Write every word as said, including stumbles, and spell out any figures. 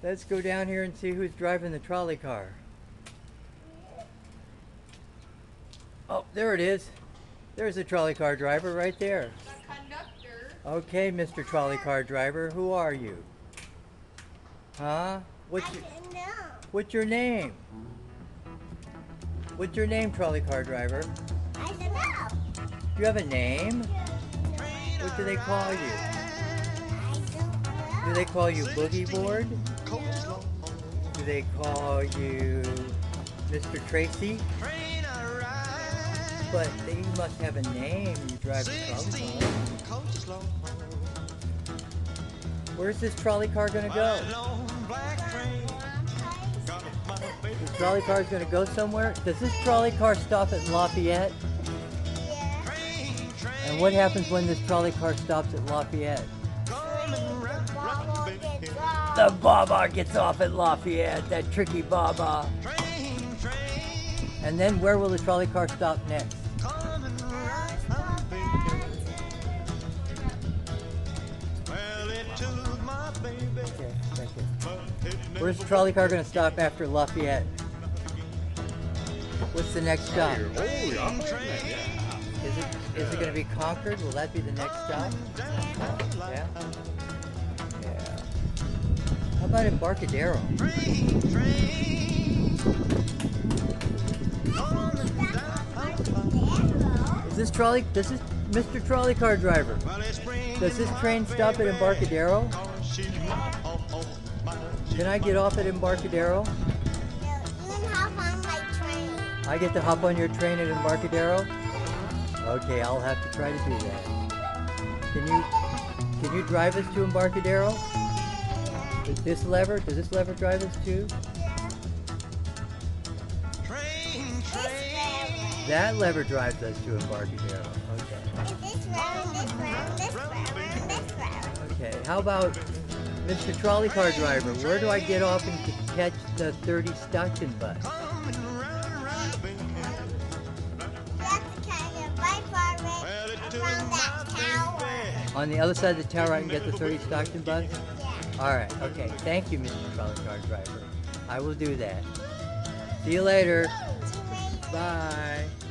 Let's go down here and see who's driving the trolley car. Oh, there it is. There's the trolley car driver right there. The conductor. Okay, Mister Trolley car driver, who are you? Huh? What's your, what's your name? What's your name, trolley car driver? I don't know. Do you have a name? What do they call you? I don't know. Do they call you Boogie Board? Do they call you Mister Tracy? But you must have a name. You drive a trolley car. Where's this trolley car gonna go? This trolley car is gonna go somewhere? Does this trolley car stop at Lafayette? Yeah. And what happens when this trolley car stops at Lafayette? The Baba gets off at Lafayette, that tricky Baba. And then where will the trolley car stop next? Okay, thank you. Where's the trolley car going to stop after Lafayette? What's the next stop? Is it, is it going to be Concord? Will that be the next stop? Yeah? Yeah. How about Embarcadero? Is this trolley, does this, Mister Trolley Car Driver, does this train stop at Embarcadero? Can I get off at Embarcadero? No, you can hop on my train. I get to hop on your train at Embarcadero? Okay, I'll have to try to do that. Can you, can you drive us to Embarcadero? Is this lever, does this lever drive us to? That lever drives us to Embarcadero. Okay. This round, this round, this round, this round. Okay. How about Mister Trolley Car Driver? Where do I get off and catch the thirty Stockton bus? That's kind of right far away around that tower. On the other side of the tower, I can get the thirty Stockton bus. Yeah. All right. Okay. Thank you, Mister Trolley Car Driver. I will do that. See you later. Bye.